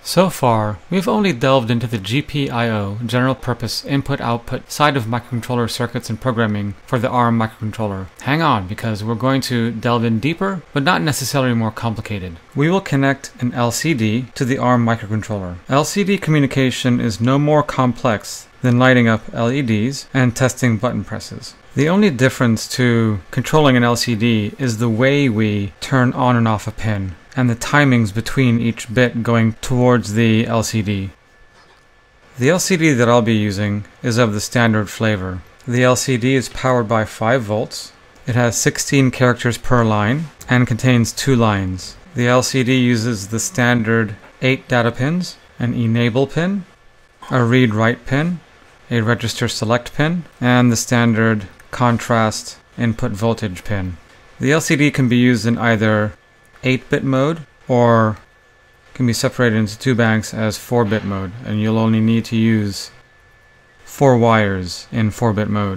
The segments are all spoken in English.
So far, we've only delved into the GPIO, general purpose input-output side of microcontroller circuits and programming for the ARM microcontroller. Hang on, because we're going to delve in deeper, but not necessarily more complicated. We will connect an LCD to the ARM microcontroller. LCD communication is no more complex than lighting up LEDs and testing button presses. The only difference to controlling an LCD is the way we turn on and off a pin, and the timings between each bit going towards the LCD. The LCD that I'll be using is of the standard flavor. The LCD is powered by 5 volts. It has 16 characters per line and contains 2 lines. The LCD uses the standard 8 data pins, an enable pin, a read-write pin, a register select pin, and the standard contrast input voltage pin. The LCD can be used in either 8-bit mode or can be separated into 2 banks as 4-bit mode, and you'll only need to use 4 wires in 4-bit mode.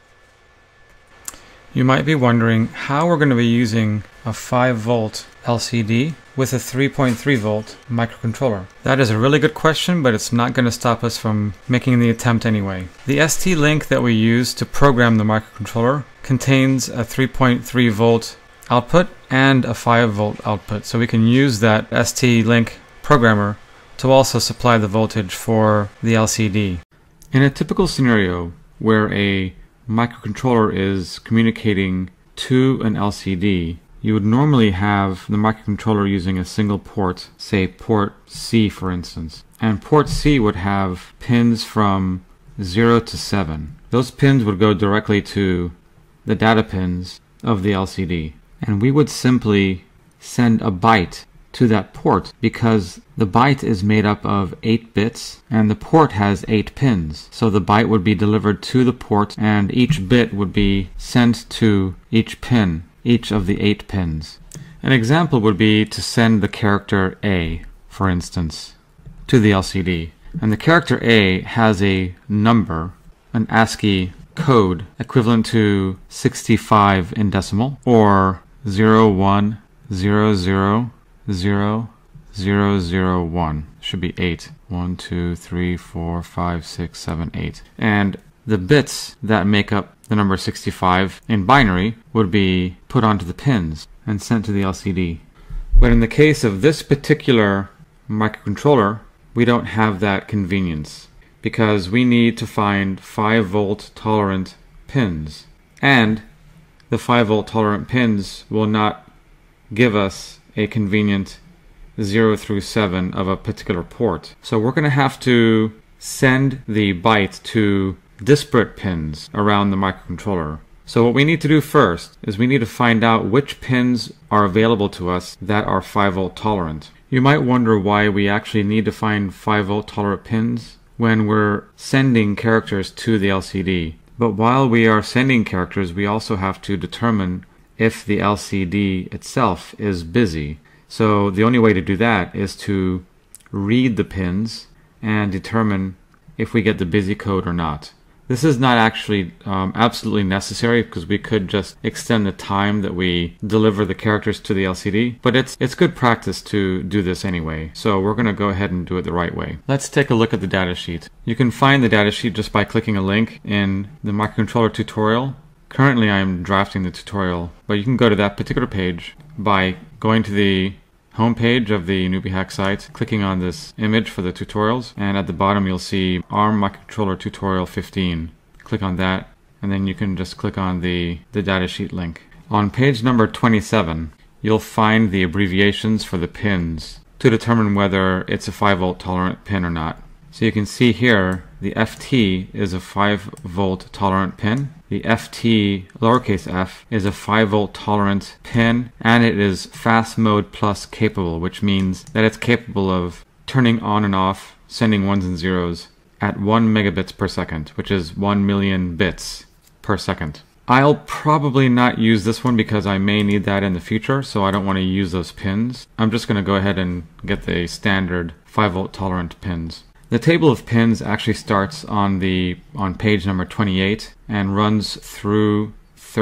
You might be wondering how we're going to be using a 5-volt LCD with a 3.3 volt microcontroller. That is a really good question, but it's not going to stop us from making the attempt anyway. The ST-Link that we use to program the microcontroller contains a 3.3 volt output and a 5 volt output, so we can use that ST-Link programmer to also supply the voltage for the LCD. In a typical scenario where a microcontroller is communicating to an LCD, you would normally have the microcontroller using a single port, say port C for instance. And port C would have pins from 0 to 7. Those pins would go directly to the data pins of the LCD. And we would simply send a byte to that port because the byte is made up of 8 bits and the port has 8 pins. So the byte would be delivered to the port and each bit would be sent to each pin, each of the 8 pins. An example would be to send the character A, for instance, to the LCD. And the character A has a number, an ASCII code equivalent to 65 in decimal, or 01000001. Should be 8. 1, 2, 3, 4, 5, 6, 7, 8. And the bits that make up the number 65 in binary would be put onto the pins and sent to the LCD. But in the case of this particular microcontroller, we don't have that convenience because we need to find 5 volt tolerant pins. And the 5 volt tolerant pins will not give us a convenient 0 through 7 of a particular port. So we're going to have to send the byte to disparate pins around the microcontroller. So what we need to do first is we need to find out which pins are available to us that are 5 volt tolerant. You might wonder why we actually need to find 5 volt tolerant pins when we're sending characters to the LCD. But while we are sending characters, we also have to determine if the LCD itself is busy. So the only way to do that is to read the pins and determine if we get the busy code or not. This is not actually absolutely necessary because we could just extend the time that we deliver the characters to the LCD, but it's good practice to do this anyway, so we're going to go ahead and do it the right way. Let's take a look at the datasheet. You can find the datasheet just by clicking a link in the microcontroller tutorial. Currently I'm drafting the tutorial, but you can go to that particular page by going to the home page of the Newbie Hack site, clicking on this image for the tutorials, and at the bottom you'll see ARM Microcontroller Tutorial 15. Click on that, and then you can just click on the datasheet link. On page number 27, you'll find the abbreviations for the pins to determine whether it's a 5 volt tolerant pin or not. So you can see here, the FT is a 5 volt tolerant pin. The FT lowercase f is a 5 volt tolerant pin, and it is fast mode plus capable, which means that it's capable of turning on and off, sending ones and zeros at 1 megabits per second, which is 1 million bits per second. I'll probably not use this one because I may need that in the future, so I don't want to use those pins. I'm just going to go ahead and get the standard 5 volt tolerant pins. The table of pins actually starts on page number 28 and runs through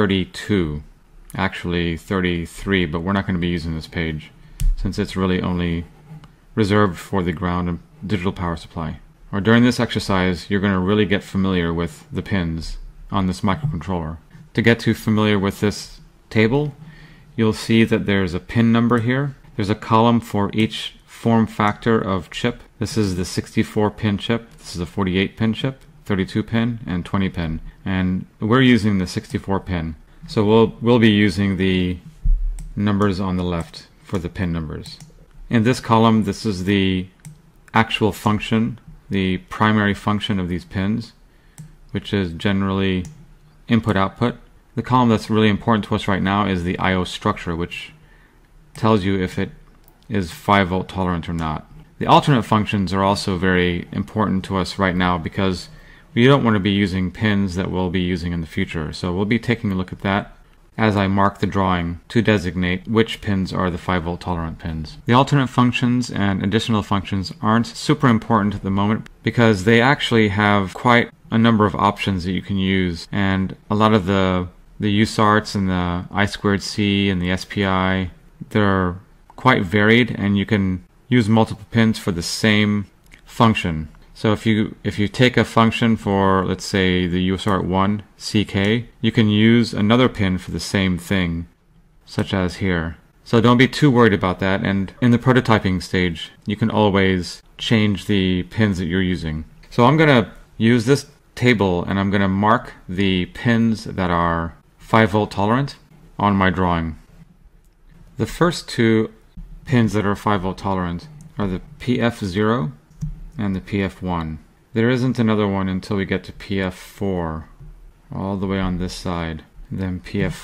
32. Actually 33, but we're not going to be using this page since it's really only reserved for the ground and digital power supply. Or during this exercise, you're going to really get familiar with the pins on this microcontroller. To get too familiar with this table, you'll see that there's a pin number here. There's a column for each form factor of chip. This is the 64-pin chip. This is a 48-pin chip, 32-pin, and 20-pin. And we're using the 64-pin. So we'll be using the numbers on the left for the pin numbers. In this column, this is the actual function, the primary function of these pins, which is generally input-output. The column that's really important to us right now is the I/O structure, which tells you if it is 5-volt tolerant or not. The alternate functions are also very important to us right now because we don't want to be using pins that we'll be using in the future. So we'll be taking a look at that as I mark the drawing to designate which pins are the 5-volt tolerant pins. The alternate functions and additional functions aren't super important at the moment because they actually have quite a number of options that you can use, and a lot of the USARTs and the I2C and the SPI, they're quite varied, and you can use multiple pins for the same function. So if you take a function for, let's say, the USART1 CK, you can use another pin for the same thing, such as here. So don't be too worried about that, and in the prototyping stage, you can always change the pins that you're using. So I'm going to use this table, and I'm going to mark the pins that are 5-volt tolerant on my drawing. The first two pins that are 5-volt tolerant are the PF0 and the PF1. There isn't another one until we get to PF4, all the way on this side. Then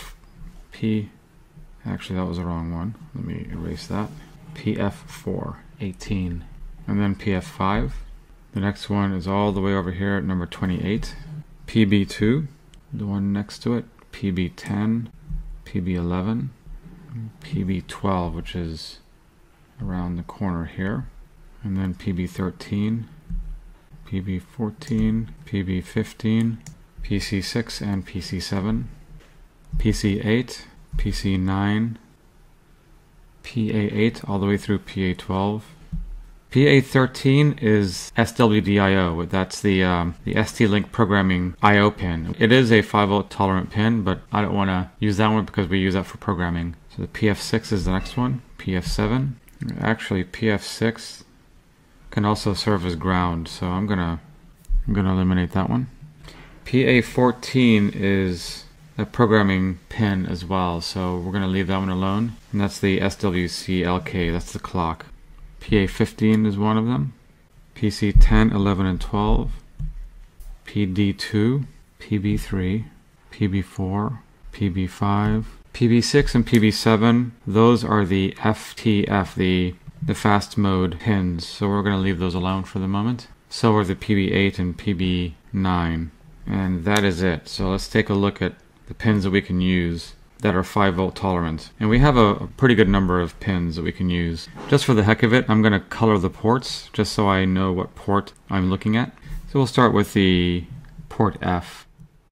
actually that was the wrong one. Let me erase that. PF4, 18. And then PF5. The next one is all the way over here at number 28. PB2, the one next to it, PB10, PB11, PB12, which is around the corner here, and then PB13, PB14, PB15, PC6 and PC7, PC8, PC9, PA8 all the way through PA12. PA13 is SWDIO. That's the ST-Link programming I/O pin. It is a 5-volt tolerant pin, but I don't want to use that one because we use that for programming. So the PF6 is the next one. PF7. Actually, PF6 can also serve as ground, so I'm gonna eliminate that one. PA14 is a programming pin as well, so we're gonna leave that one alone. And that's the SWCLK. That's the clock. PA15 is one of them. PC10, 11, and 12. PD2, PB3, PB4, PB5, PB6 and PB7, those are the FTF, the fast mode pins, so we're going to leave those alone for the moment. So are the PB8 and PB9, and that is it. So let's take a look at the pins that we can use that are 5-volt tolerant. And we have a pretty good number of pins that we can use. Just for the heck of it, I'm going to color the ports, just so I know what port I'm looking at. So we'll start with the port F.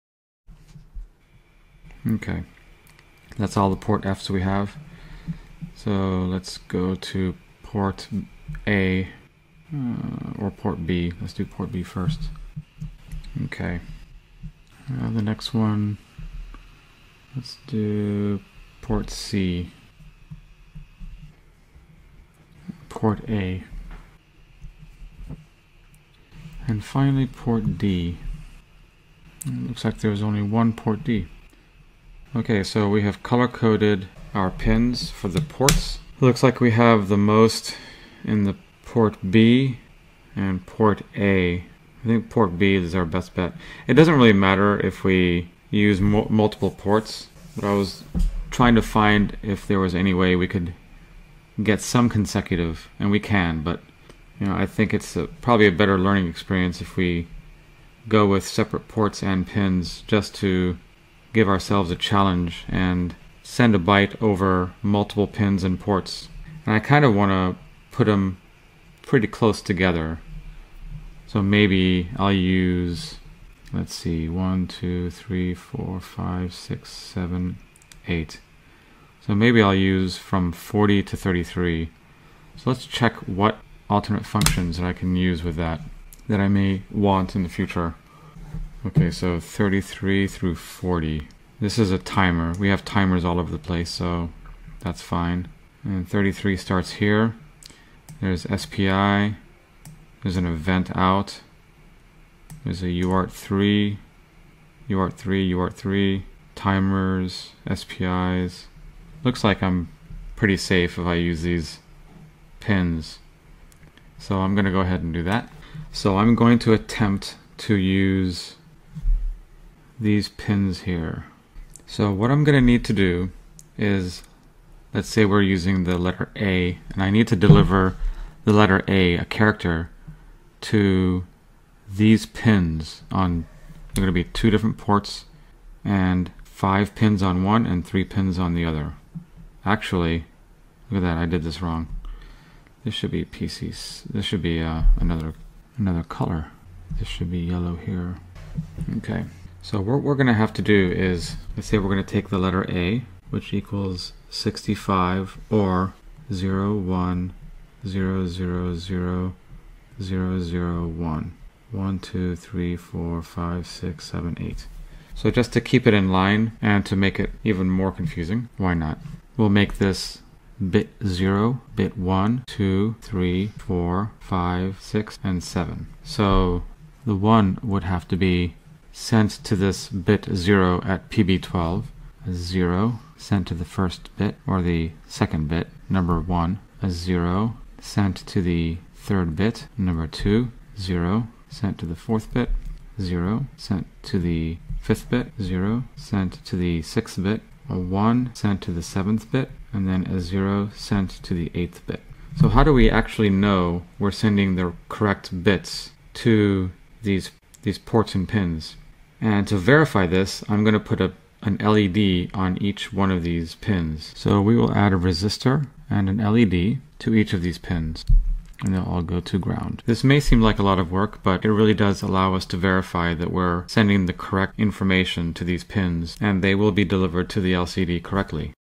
Okay. That's all the port Fs we have. So let's go to port A or port B. Let's do port B first. Okay. The next one, let's do port C. Port A. And finally port D. It looks like there's only one port D. Okay, so we have color-coded our pins for the ports. It looks like we have the most in the port B and port A. I think port B is our best bet. It doesn't really matter if we use multiple ports, but I was trying to find if there was any way we could get some consecutive, and we can, but you know, I think it's probably a better learning experience if we go with separate ports and pins just to give ourselves a challenge and send a byte over multiple pins and ports. And I kind of want to put them pretty close together. So maybe I'll use, let's see, 1, 2, 3, 4, 5, 6, 7, 8. So maybe I'll use from 40 to 33. So let's check what alternate functions that I can use with that I may want in the future. Okay, so 33 through 40. This is a timer. We have timers all over the place, so that's fine. And 33 starts here. There's SPI. There's an event out. There's a UART3, UART3, timers, SPIs. Looks like I'm pretty safe if I use these pins. So I'm going to go ahead and do that. So I'm going to attempt to use these pins here. So what I'm going to need to do is, let's say we're using the letter A, and I need to deliver the letter A, a character, to these pins on, they're going to be 2 different ports and 5 pins on one and 3 pins on the other. Actually, look at that, I did this wrong. This should be PCs. This should be another color. This should be yellow here. Okay, so what we're going to have to do is, let's say we're going to take the letter A, which equals 65 or 0, 1, 0, 0, 0, 0, 0, 1. 1, 2, 3, 4, 5, 6, 7, 8. So just to keep it in line and to make it even more confusing, why not? We'll make this bit 0, bit 1, 2, 3, 4, 5, 6, and 7. So the 1 would have to be sent to this bit 0 at PB12, a 0 sent to the first bit, or the second bit, number 1, a 0 sent to the third bit, number 2, 0 sent to the fourth bit, 0 sent to the fifth bit, 0 sent to the sixth bit, a 1 sent to the seventh bit, and then a 0 sent to the eighth bit. So how do we actually know we're sending the correct bits to these ports and pins? And to verify this, I'm going to put an LED on each one of these pins. So we will add a resistor and an LED to each of these pins, and they'll all go to ground. This may seem like a lot of work, but it really does allow us to verify that we're sending the correct information to these pins, and they will be delivered to the LCD correctly.